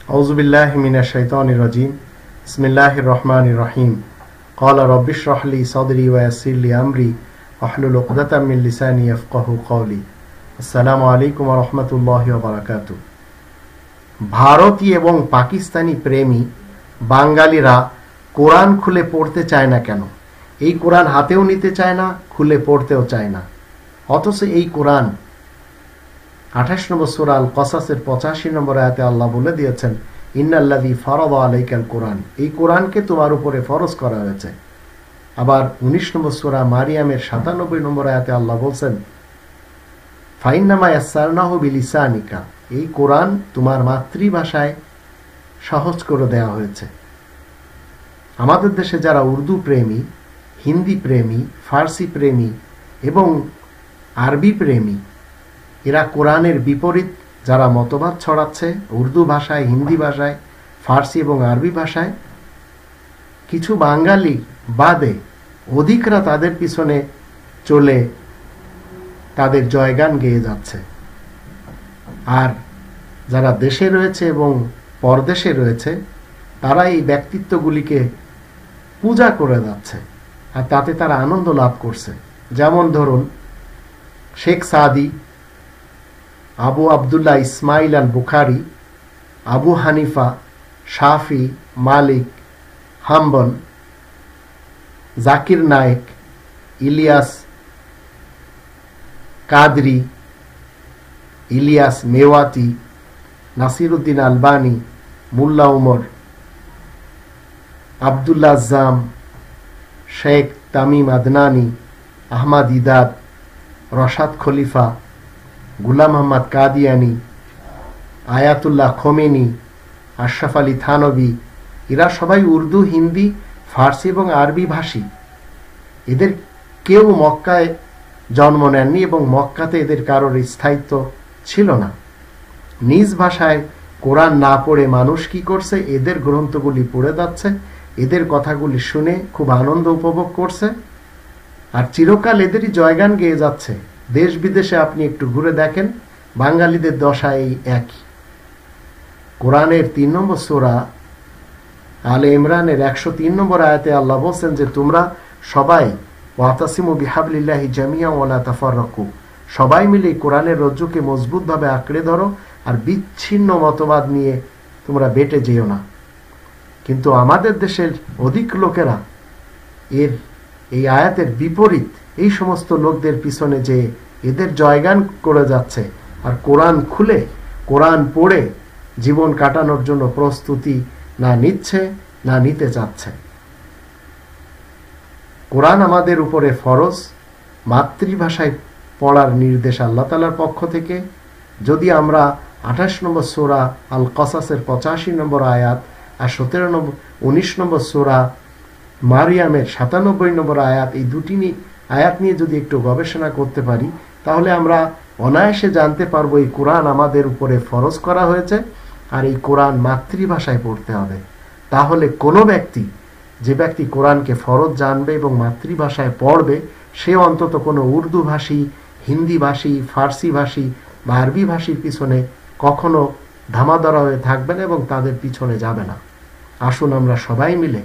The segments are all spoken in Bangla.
আউযু বিল্লাহি মিনাশ শাইতানির রাজিম। বিসমিল্লাহির রহমানির রহিম। ক্বালা রাব্বিশ রাহ লি সাদরি ওয়া ইয়াসসির লি আমরি ওয়াহলুল উকদাতাম মিন লিসানি ইয়াফকাহু কওলি। আসসালামু আলাইকুম ওয়া রাহমাতুল্লাহি ওয়া বারাকাতুহু। ভারতীয় এবং পাকিস্তানি প্রেমী বাঙালিরা কোরআন খুলে পড়তে চায় না কেন? এই কোরআন হাতেও নিতে চায় না, খুলে পড়তেও চায় না। অথচ এই কোরআন 28 নম্বর সূরা আল কসাসের 85 নম্বর আয়াতে আল্লাহ বলে দিয়েছেন, ইন্নাল্লাযী ফারাদা আলাইকাল কোরআন, এই কোরআনকে তোমার উপরে ফরজ করা হয়েছে। আবার 19 নম্বর সূরা মারিয়ামের 97 নম্বর আয়াতে আল্লাহ বলছেন, ফাইন্নামা ইয়াসসারনাহু বিলিসানিকা, এই কোরআন তোমার মাতৃভাষায় সহজ করে দেওয়া হয়েছে। আমাদের দেশে যারা উর্দু প্রেমী, হিন্দি প্রেমী, ফার্সি প্রেমী এবং আরবি প্রেমী, এরা কোরআনের বিপরীত যারা মতবাদ ছড়াচ্ছে উর্দু ভাষায়, হিন্দি ভাষায়, ফার্সি এবং আরবি ভাষায়, কিছু বাঙালি বাদে অধিকরা তাদের পিছনে চলে তাদের জয়গান গেয়ে যাচ্ছে। আর যারা দেশে রয়েছে এবং পরদেশে রয়েছে তারা এই ব্যক্তিত্বগুলিকে পূজা করে যাচ্ছে আর তাতে তারা আনন্দ লাভ করছে। যেমন ধরুন Sheikh Saadi, Abu Abdullah Ismail al Bukhari, Abu Hanifa, Shafi, Malik, Hanbal, Zakir Naik, Ilyas Qadri, Ilyas Mewati, Nasiruddin Albani, Mullah Omar, Abdullah Azzam, Sheikh Tamim Adnani, Ahmed Deedat, Rashad Khalifa, Ghulam Ahmad Qadiani, Ayatollah Khomeini, Ashraf Ali Thanvi, এরা সবাই উর্দু, হিন্দি, ফার্সি এবং আরবি ভাষী। এদের কেউ মক্কায় জন্ম নেননি এবং মক্কাতে এদের কারোর স্থায়িত্ব ছিল না। নিজ ভাষায় কোরআন না পড়ে মানুষ কি করছে? এদের গ্রন্থগুলি পড়ে যাচ্ছে, এদের কথাগুলি শুনে খুব আনন্দ উপভোগ করছে আর চিরকাল এদেরই জয়গান গেয়ে যাচ্ছে। দেশ বিদেশে আপনি একটু ঘুরে দেখেন, বাঙালিদের দশা এই একই। কোরআনের 3 নম্বর সূরা আলে ইমরানের 103 নম্বর আয়াতে আল্লাহ বলছেন যে তোমরা সবাই ওয়াতাসিমু বিহাবলিল্লাহি জামিআন ওয়া লা তাফাররাকু, সবাই মিলে কোরআনের রজ্জুকে মজবুতভাবে আঁকড়ে ধরো আর বিচ্ছিন্ন মতবাদ নিয়ে তোমরা বেটে যেও না। কিন্তু আমাদের দেশের অধিক লোকেরা এই আয়াতের বিপরীত এই সমস্ত লোকদের পিছনে যে এদের জয়গান করে যাচ্ছে আর কোরআন খুলে কোরআন পড়ে জীবন কাটানোর জন্য প্রস্তুতি না নিচ্ছে না নিতে চাচ্ছে। কোরআন আমাদের উপরে ফরজ, মাতৃভাষায় পড়ার নির্দেশ আল্লাহ তাআলার পক্ষ থেকে। যদি আমরা 28 নম্বর সূরা আল কসাসের 85 নম্বর আয়াত আর 19 নম্বর সূরা মারিয়ামের 97 নম্বর আয়াত, এই দুটি আয়াত নিয়ে যদি একটু গবেষণা করতে পারি তাহলে আমরা অনায়াসে জানতে পারবো এই কোরআন আমাদের উপরে ফরজ করা হয়েছে আর এই কোরআন মাতৃভাষায় পড়তে হবে। তাহলে কোনো ব্যক্তি, যে ব্যক্তি কোরআনকে ফরজ জানবে এবং মাতৃভাষায় পড়বে, সে অন্তত কোনো উর্দু ভাষী, হিন্দি ভাষী, ফার্সি ভাষী বা আরবি ভাষীর পিছনে কখনো ধামাধরা হয়ে থাকবে না এবং তাদের পিছনে যাবে না। আসুন আমরা সবাই মিলে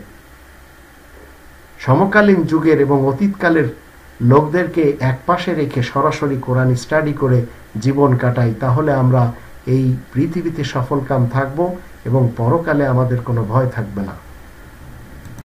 সমকালীন যুগের এবং অতীতকালের লোকদেরকে একপাশে রেখে সরাসরি কোরআন স্টাডি করে জীবন কাটাই। তাহলে আমরা এই পৃথিবীতে সফলকাম থাকব এবং পরকালে আমাদের কোনো ভয় থাকবে না।